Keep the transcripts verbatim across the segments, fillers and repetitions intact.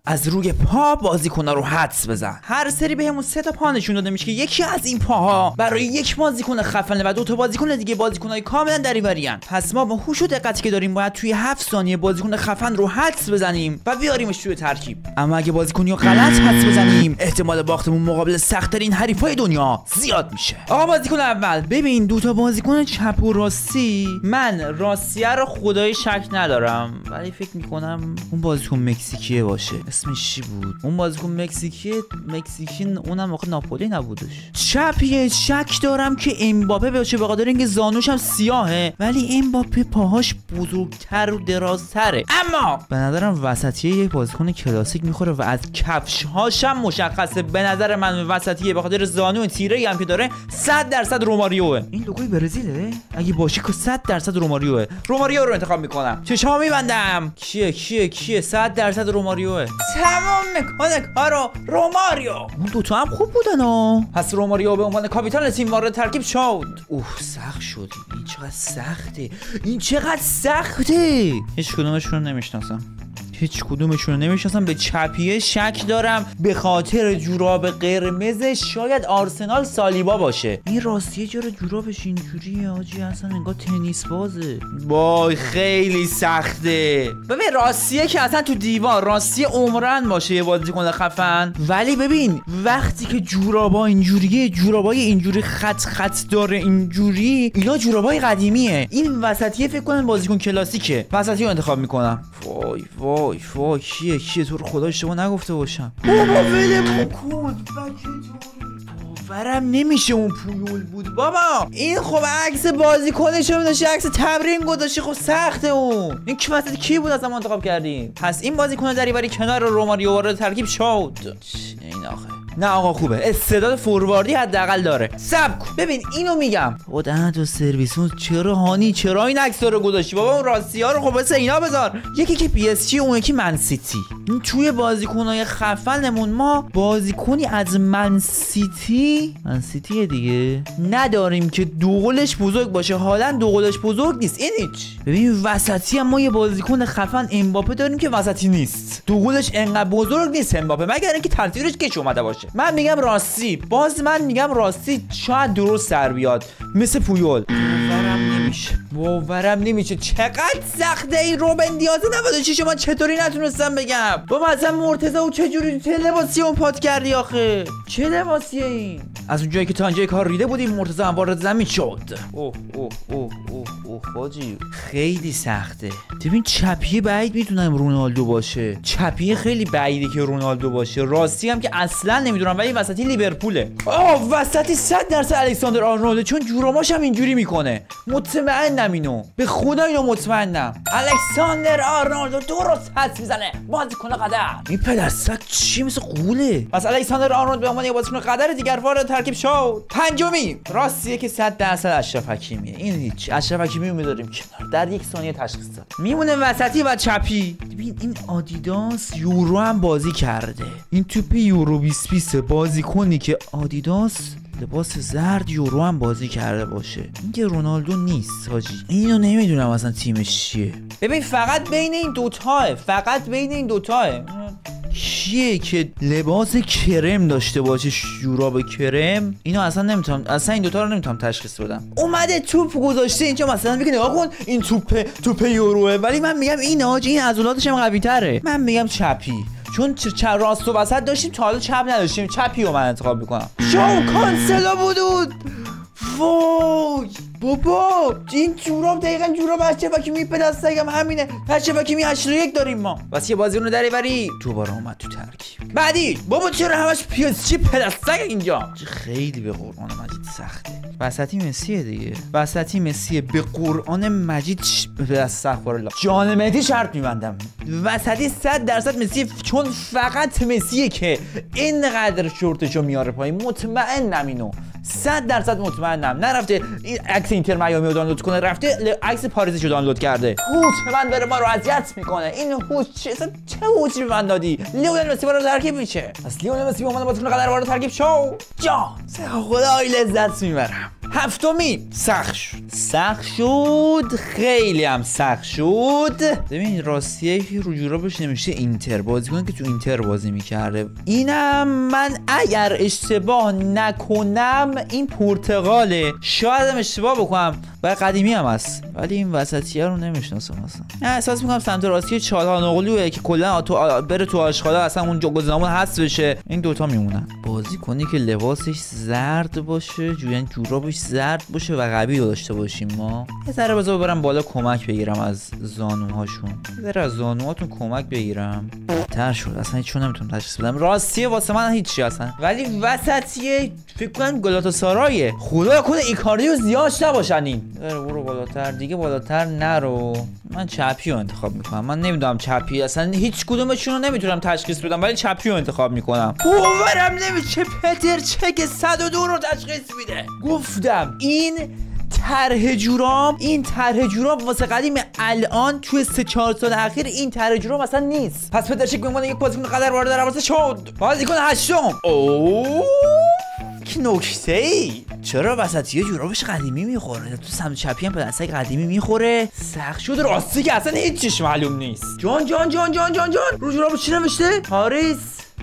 از روی پا بازیکن‌ها رو حدس بزن. هر سری بهمون سه تا پا نشون داده میشه که یکی از این پاها برای یک بازیکن خفنه و دو تا بازیکن دیگه بازیکن‌های کاملا دریوریان. پس ما با هوش و دقتی که داریم باید توی هفت ثانیه بازیکن خفن رو حدس بزنیم و بیاریمش توی ترکیب. اما اگه بازیکنی رو غلط حدس بزنیم احتمال باختمون مقابل سخت‌ترین حریفای دنیا زیاد میشه. آقا بازیکن اول، ببین دو تا بازیکن چپ و راستی، من راستیه رو خدای شک ندارم ولی فکر میکنم اون بازیکن مکزیکیه باشه. اسمش چی بود؟ اون بازیکن مکزیکی مکزیکین اونم واقعا ناپولی نبودش. چپیه، شک دارم که امباپه باشه به خاطر اینکه زانوش هم سیاهه ولی امباپه پاهاش بزرگتر و درازتره. اما به نظرم وسطیه یک بازیکن کلاسیک میخوره و از کفش‌هاش هم مشخصه. به نظر من وسطیه به خاطر زانو تیره‌ای هم که داره صد درصد روماریوه. این لوگوی برزیله؟ اگه باشه که صد درصد روماریوه. روماریو رو انتخاب میکنم. چشامو میبندم. کیه کیه کیه؟ صد درصد روماریوه. تمام میکنه کارو روماریو. اون دوتا هم خوب بودن ها. پس روماریو به عنوان کاپیتان تیم وارد ترکیب شد. اوه سخت شد. این چقدر سخته. این چقدر سخته. هیچ کدومشون رو نمیشناسم. هیچ کدومشون رو نمیشناسم. به چپیه شک دارم به خاطر جوراب قرمزش. شاید آرسنال سالیبا باشه. این راستیه چرا جورابش اینجوریه آجی؟ اصلا انگار تنیس بازه. وای خیلی سخته. ببین راستیه که اصلا تو دیوار راستیه عمرن باشه یه بازیکن خفن، ولی ببین وقتی که جورابا اینجوریه، جورابای اینجوری خط خط داره اینجوری، اینا جورابای قدیمیه. این وسطیه فکر کنم بازیکن کلاسیکه. وسطی رو انتخاب میکنم. وای وای وای وای کیه کیه تو رو خدا اشتباه نگفته باشم. بابا ولمون کن. باورم نمیشه اون پویول بود بابا. این خب عکس بازیکنش رو داشته، عکس تمرین گذاشته. خب سخته اون. این کی وسط کی بود اصلا انتخاب کردیم؟ پس این بازیکن دریوری کنار روماریو وارد ترکیب شد. این آخه نه آقا خوبه، استعداد فورواردی حداقل داره. صبر کن ببین اینو میگم. خدا تو سرویسون چرا هانی چرا این عکسا رو گذاشتی بابا؟ اون راستی‌ها رو خب واسه اینا بذار. یکی که پی اس جی، اون یکی من سیتی. این توی بازیکن‌های خفنمون ما بازیکنی از من سیتی من سیتی دیگه نداریم که دوغلش بزرگ باشه. حالا دوغلش بزرگ نیست. این هیچ. ببین وسطی هم ما یه بازیکن خفن امباپه داریم که وسطی نیست. دوغلش انقدر بزرگ نیست امباپه، مگر اینکه تاثیرش کش اومده باشه. من میگم راستی. باز من میگم راستی شاید درست سر بیاد مثل پویول. باورم نمیشه. باورم نمیشه چقدر سخته این روبن دیاز نود و شش. شما چطوری نتونستم بگم؟ بابا اصلا مرتضی و چجوری چه لباسی اون پات کردی آخه؟ چه لباسیه این؟ از اونجایی که تا اینجای کار ریده بودیم مرتضی هم وارد زمین شد. اوه اوه اوه اوه اوه حاجی خیلی سخته. ببین چپیه بعید میدونم رونالدو باشه. چپیه خیلی بعیده که رونالدو باشه. راستی هم که اصلا نمیدونم ولی وسطی لیورپوله. آه وسطی صد درصد الکساندر آرنولد، چون جوراماش هم اینجوری میکنه. مطمئنم اینو. به خدا اینو مطمئنم. الکساندر آرنولد درست حدس میزنه. بازیکن قدر. این پدرسگ چی مثل قوله؟ پس الکساندر آرنولد به عنوان یه بازیکن قدر دیگر وارد ترکیب شد. پنجمی راستیه که صد درصد اشرف حکیمیه. این هیچ. اشرف حکیمی رو میذاریم کنار. در یک ثانیه تشخیص داد. میمونه وسطی و چپی. ببین این آدیداس یورو هم بازی کرده. این توپ یورو بیست بیست بازیکنی که آدیداس لباس زرد یورو هم بازی کرده باشه. این که رونالدو نیست حاجی. اینو نمیدونم اصلا تیمش چیه. ببین فقط بین این دوتاه. فقط بین این دوتاه. کیه که لباس کرم داشته باشه، جوراب کرم؟ اینو اصلا نمیتونم، اصلا این دوتا رو نمیتونم تشخیص بدم. اومده توپ گذاشته اینجا مثلا میگه نگاه کن این توپ توپ یوروه، ولی من میگم این آج این عضلاتش هم قوی تره. من میگم چپی، چون چه راست و وسط داشتیم تا حالا چپ نداشتیم. چپی رو من انتخاب میکنم. شو کانسلو بودود. وای بابا این جوراب دقیقا جوراب اشرف حکیمی پدستگم همینه. اشرف حکیمی هشتاد و یک داریم ما. واسه یه بازیکن دریوری دوباره اومد تو ترکیب. بعدی بابا چرا همش پی اس جی پدستگ اینجا؟ خیلی به قرآن مجید سخته. وسطی مسیه دیگه. وسطی مسیه به قرآن مجید. استغفر الله. جان مهدی شرط میبندم وسطی صد درصد مسیه، چون فقط مسیه که اینقدر شورتشو میاره پایین. مطمئنم اینو. صد درصد مطمئنم. نرفته این عکس اینتر میامی رو دانلود کنه، رفته عکس پاریزشو دانلود کرده. هوش به من داره ما رو اذیت میکنه. این هوش چه چه هوشی به من دادی؟ لیونل مسی وارد ترکیب میشه. پس لیونل مسی به عنوان بازیکن قدر وارد ترکیب شو. جا خدای لذت میبرم. هفتمی سخت شد سخت شد خیلی هم سخت شد. ببین راستیه که رو جورابش نمیشه اینتر، بازیکن که تو اینتر بازی میکرده. اینم من اگر اشتباه نکنم این پرتغاله، شاید هم اشتباه بکنم و قدیمی هم هست، ولی این وسطیه رو نمیشناسم اصلا. احساس میکنم سمت راستی چالهانوغلوه که کلا تو بره تو آشغالا اصلا اون گزینه‌مون هست بشه. این دوتا میمونن. بازیکنی که لباسش زرد باشه، جوین جورابش زرد باشه و قوی داشته باشیم. ما یه ذره بذار برم بالا کمک بگیرم از زانوهاشون، یه ذره از زانوهاتون کمک بگیرم. تر شد اصلا چون نمیتونم تشخیص بدم. راستیه واسه من هیچی اصلا، ولی وسطیه فکر کنم گالاتاسارایه. خدا کنه ایکاردیو زیادش نباشن. این برو بالاتر دیگه، بالاتر نرو. من چپی رو انتخاب میکنم. من نمیدونم چپی اصلا هیچ کدومشون رو نمیتونم تشخیص بدم، ولی چپی رو انتخاب میکنم. باورم نمیشه پتر چک صد و دو رو تشخیص میده. گفتم این طرح جوراب، این طرح جوراب واسه قدیم الان توی سه چهار سال اخیر این طرح جوراب اصلا نیست. پس پتر چک میمونه یک بازیکن قدر وارد رواسه شد. بازیکن هشتم. اوه که نکته ای، چرا وسطیه جورابش قدیمی میخوره؟ تو سمت چپی هم پدسک قدیمی میخوره. سخت شد راستی که اصلا هیچیش معلوم نیست. جان جان جان جان جان جان رو جورابش چی نوشته؟ پاریس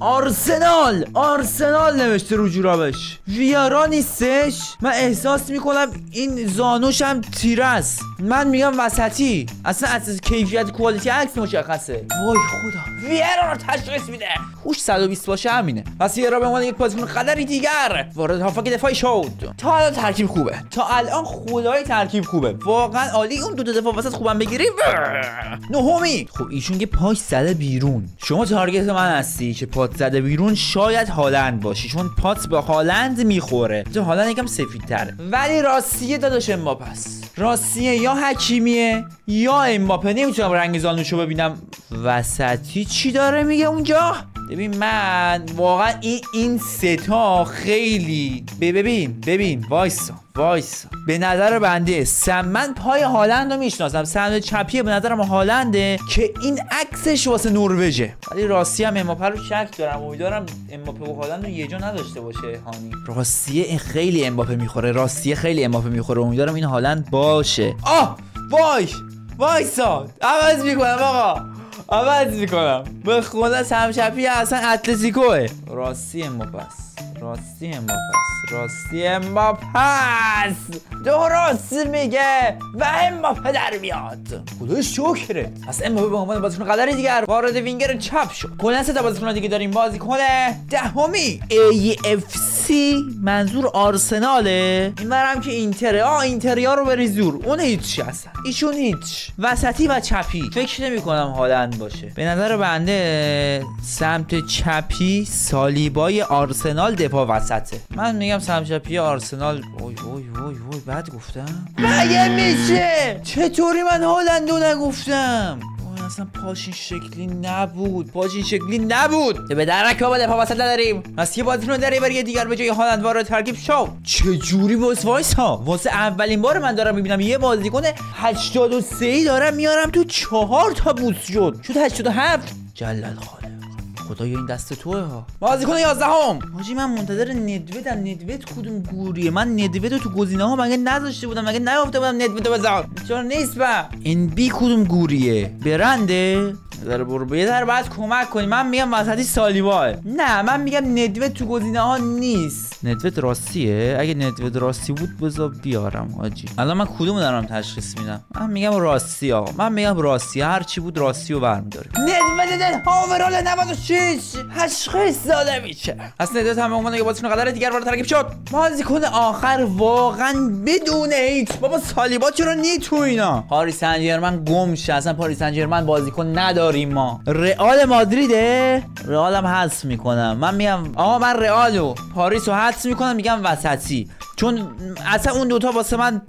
آرسنال آرسنال نوشته رو جورابش. ویارا نیستش. من احساس میکنم این زانوش هم تیره است. من میگم وسطی، اصلا از کیفیت کوالیتی عکس مشخصه. وای خدا، ویارا رو تشخیص میده. خوش صد و بیست باشه همینه. پس ویارا به عنوان یک بازیکن قدری دیگر وارد هافک دفاعی شد. تا الان ترکیب خوبه، تا الان خدای ترکیب خوبه، واقعا عالی. اون دو تا دفاع وسط خوبم بگیری. نهمی. خب ایشون که پاش زده بیرون. شما تارگت من هستی که پات زده بیرون، شاید هالند باشی چون پات به هالند میخوره. تو هالند یکم سفیدتره، ولی راستیه داداش امباپه است. راستیه یا حکیمیه یا امباپه. نمیتونم رنگ زانوشو ببینم. وسطی چی داره میگه اونجا؟ ببین من واقعا این این ستا خیلی ببین ببین وایسا وایسا به نظر بنده سم من پای هالند رو میشناسم. سمت چپیه به نظرم هالنده که این عکسش واسه نروژه، ولی راستی هم امباپه رو شک دارم. امیدوارم امباپه و هالند رو یه جا نداشته باشه. هانی راستیه این خیلی امباپه میخوره. راستیه خیلی امباپه میخوره. امیدوارم این هالند باشه. آه وای وایسا عوض میکنم آقا، عوض میکنم به خدا. سمت چپی اصلا اتلتیکوه. راستی امباپه است. راستی امباپه است. راستی امباپه است. درست میگه و امباپه در میاد. خدای شکرت. پس امباپه به عنوان بازیکن قدری دیگر وارد وینگر چپ شد. کلا سه تا بازیکن دیگه داریم. بازیکن دهمی ای اف سی، منظور آرسناله. این برم که اینتره. آ اینتریا رو بریز دور. اون هیچ اصلا، ایشون هیچ. وسطی و چپی فکر نمی کنم هالند باشه. به نظر بنده سمت چپی سالیبای آرسنال دفاع وسطه. من میگم سمت چپی آرسنال. وای وای وای وای بد گفتم. مگه میشه؟ چطوری من هالندو نگفتم؟ اصلا پاش این شکلی نبود. پاش این شکلی نبود. به درک بابا دفاع وسط نداریم. پس یه بازیکن داره برای دیگر به جای هالند وارد ترکیب شو. چه جوری باز وایسا؟ واسه اولین بار من دارم میبینم یه بازیکن هشتاد و سه ای دارم میارم تو چهار تا بوس شد. شد هشتاد و هفت. جلال خالق. خدایا این دست توه ها. بازیکن یازدهم. حاجی من منتظر ندویدم. ندوید کدوم گوریه؟ من ندوید تو گزینه ها مگه نذاشته بودم؟ مگه نگفته بودم ندوید بذار؟ چرا نیست با؟ این بی کدوم گوریه؟ برنده؟ در برو بیادر باید کمک کنی. من میگم وسطی سالیباه. نه من میگم ندوید تو گزینه ها نیست. ندوید راستیه؟ اگه ندوید راستی بود بذار بیارم حاجی. الان من کدومو دارم تشخیص میدم؟ من میگم راستی آقا. من میگم راستی. هر چی بود راستی رو برمی‌داریم. ندوید دن هاورال نود و شش تشخیص داده میشه. از ندوید هم به عنوان یه بازیکن قدر دیگر وارد ترکیب شد. بازیکن آخر واقعا بدون هیچ. بابا سالیبا چرا نی تو اینا؟ پاریس سن ژرمن گم شه. اصلا پاریس سن ژرمن بازیکن نداریم ما. رئال مادریده. رئال هم حذف میکنم. من میگم آقا من رئالو پاریسو حذف میکنم. میگم وسطی چون اصلا اون دوتا واسه من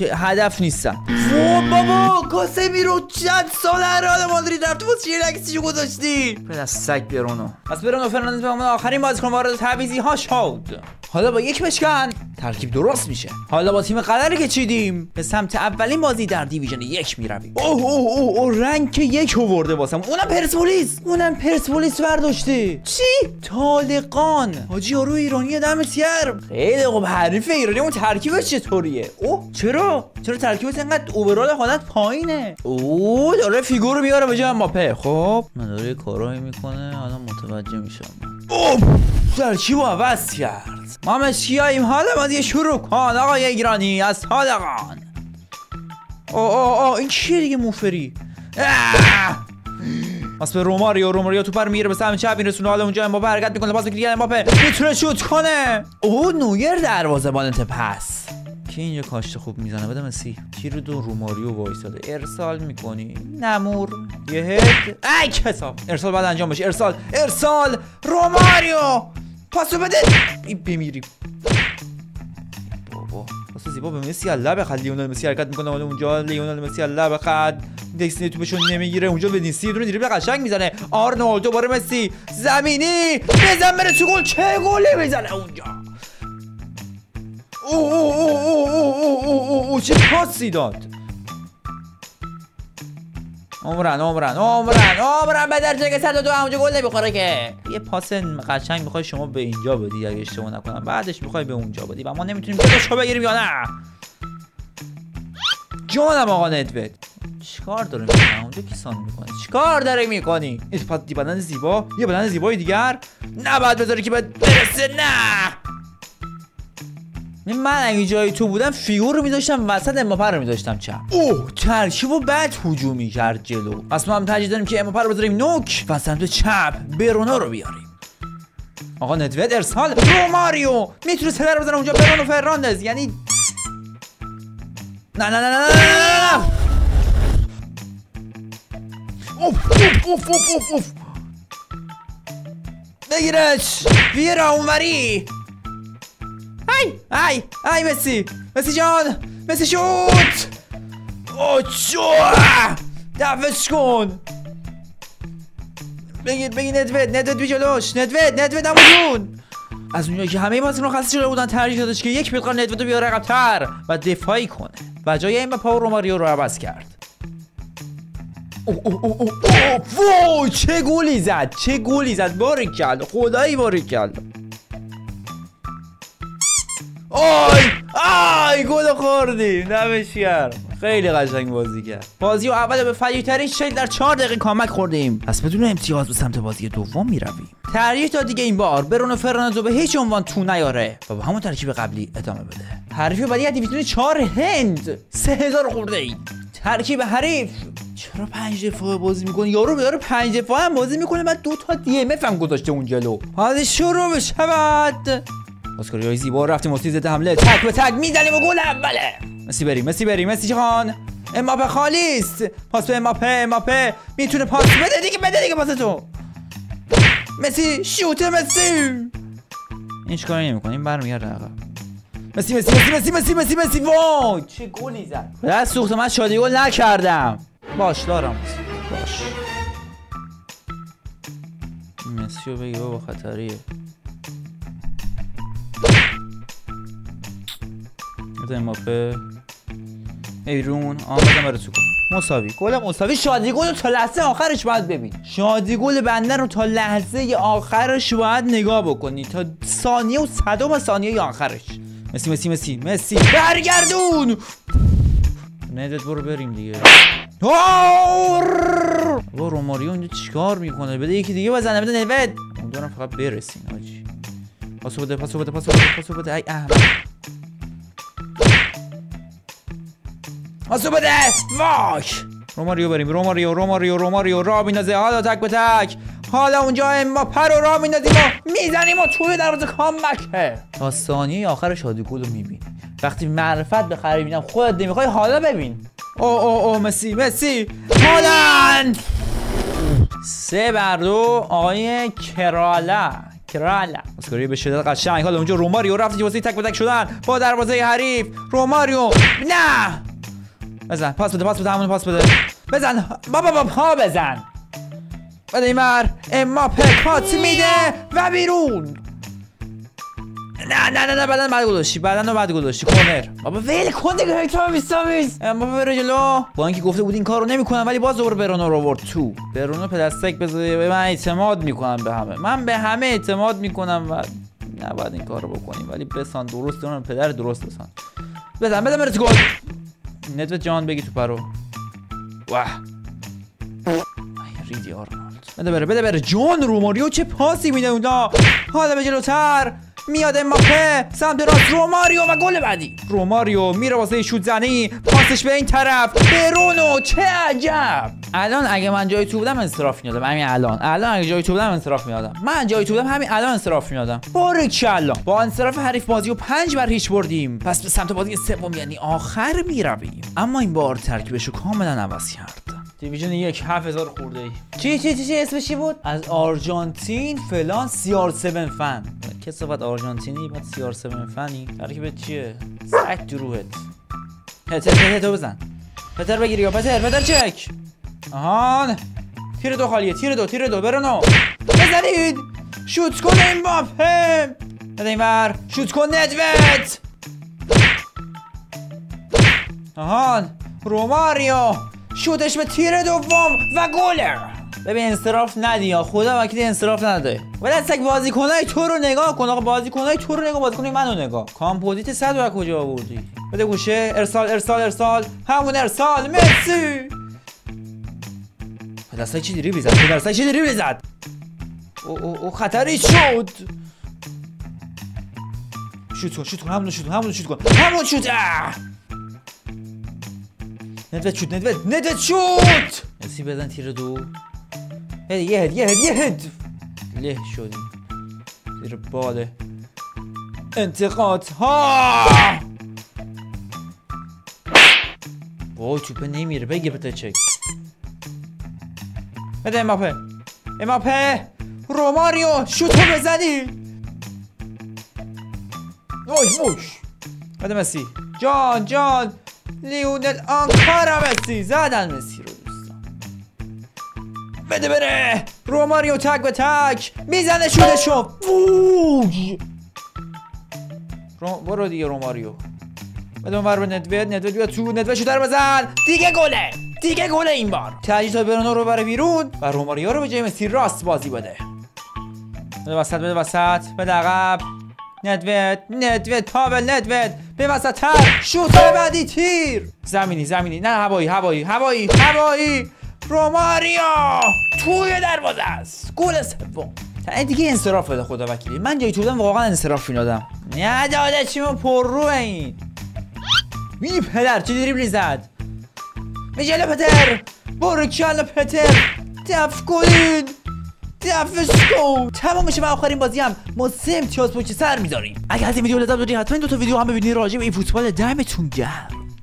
هدف نیستن. و بابا کاسمیرو چند سال رئال مادرید رفت واسه چه عکسشو گذاشتی؟ پدر سگ برونو. پس برونو فرناندز به عنوان آخرین بازیکن وارد تعویضی ها شد. حالا با یک بشکن ترکیب درست میشه. حالا با تیم قدری که چیدیم به سمت اولین بازی در دیویژن یک میرویم. اوه اوه اوه او رنگ یک آورده واسم. اونم پرسپولیس. اونم پرسپولیس برداشته. چی؟ طالقان. حاجی یارو ایرانی دم سیر. خیلی خوب حریفه ایرانی اون ترکیبش چطوریه؟ اوه چرا؟ چرا ترکیبش انقدر اوورال حالت پایینه؟ اوه داره فیگور رو میاره به جای امباپه. خب من داره کارایی میکنه الان متوجه میشم. اوه ترکیب رو عوض کرد. ما مسکیاییم حالا بازی شروع کن آقای ایرانی از صادقان. اوه اوه اوه این چیه دیگه موفری؟ پاس به روماریو. روماریو توپ رو میگیره به سمت چپ میرسونه. حالا اونجا امباپه حرکت میکنه. پاس به امباپه میتونه شوت کنه. اوه نویر دروازه‌بان پس کی اینجا کاشته خوب میزنه. بده مسی. تیر دو روماریو وایساده. ارسال میکنی نمور یه هد. ای کساب ارسال بعد انجام بشه. ارسال ارسال روماریو پاسو بده بمیریم. بابا پاس زیبا به مسی. الله بخد. لیونل مسی حرکت میکنه. حالا اونجا لیونل مسی الله بخد. دکسنی توپشو نمیگیره. اونجا ونیسی یه دونه دریبل قشنگ میزنه. آرنولد دوباره مسی زمینی بزن بره تو گل. چه گلی میزنه اونجا. اوه اوه اوه اوه اوه اوه اوه چه پاسی داد. عمرن عمرن عمرن عمرن به درجه که صد و دو همونجا گل نمیخوره که. یه پاس قشنگ میخوای شما به اینجا بدی اگه اشتباه نکنم. بعدش میخوای به اونجا بدی و ما نمیتونیم جلوشو بگیریم یا نه. جانم آقا ندوید چیکار داره میکنه اونجا؟ کیسان میکنه چیکار داره میکنی؟ این پاتی بدن زیبا. یه بدن زیبای دیگر نه بعد بذاری که بعد برسه. نه من اگه جای تو بودم فیگور رو میذاشتم وسط امباپه رو میذاشتم چپ. اوه ترکیب و بعد هجومی کرد جلو. پس ما هم ترجیح داریم که امباپه رو بذاریم نوک و سمت چپ برونو رو بیاریم. آقا ندوید ارسال. روماریو میتونه سلر بزنه اونجا. برونو فرناندز یعنی نه نه نه نه نه نه. اوف اوف اوف اوف اوف اوف بگیرش. ویرا اونوری. ای ای ای مسی مسی جان مسی شوت. اوه چو دفعش کن. بگیر بگیر ندوید ندوید بی جلوش. ندوید ندوید همون از اونجایی که همه بازیکن رو خسته شده بودن ترجیح دادش که یک مقدار ندوید رو بیاره عقب‌تر و دفاعی کنه و جای امباپه و روماریو رو عوض کرد. اوه اوه اوه اوه اوه چه گلی زد چه گلی زد. باریکلا خدایی باریکلا. آی آی گل خوردیم. دمش گرم خیلی قشنگ بازی کرد. بازی و اول به فجیع‌ترین شکل در چهار دقیقه کامک خوردیم. پس بدون امتیاز به سمت بازی دوم میرویم. ترجیح تا دیگه این بار برونو فرناندز به هیچ عنوان تو نیاره و با همون ترکیب قبلی ادامه بده. حریف بعدی از دیویژن چهار هند سه هزار خورده ای. ترکیب حریف چرا پنج دفاعه بازی میکنه؟ یارو به یارو پنج دفاعه هم بازی میکنه بعد دو تا دی ام اف هم گذاشته اون جلو. حالا شروع بشود. پاسکاریای زیبا رفتیم واسه ضد حمله. تک به تک میزنیم و گل اوله. مسی بریم مسی بریم مسی جان. امباپه خالیست. پاس به امباپه. امباپه میتونه پاس بده دیگه. بده دیگه پاس تو. مسی شوت مسی. این چیکاری نمی‌کنه این برمیگرده عقب. مسی مسی مسی مسی مسی مسی مسی وای چه گلی زد. دست سوخت من شادی گل نکردم. باش دارم باش. مسی رو بگی بابا خطریه. امباپه ایرون آمدم برای تو گل مساوی. گل مساوی. شادی گل رو تا لحظه آخرش باید ببین. شادی گل بنده رو تا لحظه آخرش باید نگاه بکنی تا ثانیه و صدم ثانیه آخرش. مسی مسی مسی مسی برگردون. ندت برو بریم دیگه. با روماریو اینجا چیکار میکنه؟ بده یکی دیگه بزنه. بده ندت. امیدوارم فقط برسین آجی. پاسو بده پاسو بده پاسو بده پاسو بده. ای احمد پاسو بده. وای روماریو بریم. روماریو روماریو روماریو را میندازه. حالا تک به تک. حالا اونجا امباپه رو را میندازیم و میزنیم و توی دروازه کامبکه. تا ثانیه آخر شادی گل رو میبینی. وقتی معرفت بخری بینم خودت نمیخوای. حالا ببین. او او او مسی مسی هالند. سه بر دو آقای کرالا کرالا. اسکوری به شدت قشنگ. حالا اونجا روماریو رفت واسه تک به تک شدن با دروازه حریف. روماریو نه بزن. پاس بده پاس بده همون پاس بده. بزن بابا بابا پا بزن. بده ایمار امباپه کات میده و بیرون. نه نه نه نه بدن بعد گذاشتی. بدن رو بعد گذاشتی. کورنر. بابا ول کن دیگه. هیتام بیستامیز امباپه بره جلو. با اینکه گفته بود این کارو نمیکنم ولی باز دوباره برونو رو آورد تو. برونو پلاستیک بذاره. من اعتماد میکنم به همه. من به همه اعتماد میکنم و نباید این کارو بکنیم، ولی بسان درست دارن، پدر درست بسان. بزن بزن برس گل. ندوت جان بگی تو پرو. واه ریدی آرنولد. بده بره بده بره جان. روماریو چه پاسی میده اونجا. حالا به جلوتر میاد امباپه سمت راست، روماریو و گل بعدی. روماریو میره واسه شوت زنی، پاسش به این طرف، برونو. چه عجب. الان اگه من جای تو بودم انصراف میدادم. همین الان الان اگه جای تو بودم انصراف میدادم. من جای تو بودم همین الان انصراف میدادم. باریکلا. با انصراف حریف بازیو پنج بر هیچ بردیم. پس به سمت بازی سوم یعنی آخر میرویم. اما این بار ترکیبشو کاملا عوض کرد. دیویژن یک هفت هزار خورده ای. چی چی چی چی اسمش چی بود؟ از آرژانتین فلان سی آر هفت فن. کسافت آرژانتینی بعد سی آر هفت فنی. ترکیبت چیه؟ سگ تو روحت. پتر پتر تو بزن. پتر بگیر یا پتر پتر چک. آهان. تیر دو خالیه. تیر دو تیر دو برونو. بزنید. شوت کن امباپه. بده اینور. شوت کن ندوت. آهان. روماریو. شوتش به تیر دوم و گل. ببین انصراف ندی یا خدا وکیل انصراف نده. ولی سگ بازیکنای تو رو نگاه کن. آقا بازیکنای تو رو نگاه، بازیکنای منو نگاه. کامپوزیت صد رو کجا آوردی؟ بده گوشه. ارسال ارسال ارسال. همون ارسال. مسی. پدرسای چی دریبل زد؟ پدرسای چی دریبل زد؟ او او او خطری شد. شوت کن شوت کن همون شوت کن همون شوت کن همون شوت. ندوت شوت ندوت ندوت شوت. مسی بزن تیر دو. یه هد یه هد یه هد له شدیم زیر بال انتقاد ها. وای توپه نمیره. بگه بده چک. بده امباپه امباپه. روماریو شوتو بزنی. وای ووش. بده مسی. جان جان لیونل آنکارا. مسی زدن مسی رو دوستان. بده بره. روماریو تک به تک میزنه شوتشو. ووش. رو... برو دیگه روماریو. بده اونور به ندوت. ندوت بیا تو. ندوت شو در بزن. دیگه گله دیگه گله این بار. ترجیح تا برونو رو بره بیرون و روماریو رو به جای مسی راست بازی بده. بده وسط بده وسط. بده عقب. ندوت ندوت پاول ندوت به وسط تر. شوت بعدی تیر. زمینی زمینی نه هوایی هوایی هوایی هوایی. روماریو توی دروازه است. گل سوم. تا دیگه انصراف بده خدا وکیلی. من جای تو بودم واقعا انصراف میدادم. نداده چیمو پر رو این. بی پدر چه دریبلی زد. میجله پتر. برو کلا پتر. دف کنین دفش کن. تمام میشه و آخرین بازی هم ما سه امتیاز پشت سر میذاریم. اگه از این ویدیو لذت بردین حتما دو تا ویدیو هم ببینید راجع به این فوتبال. دمتون گرم.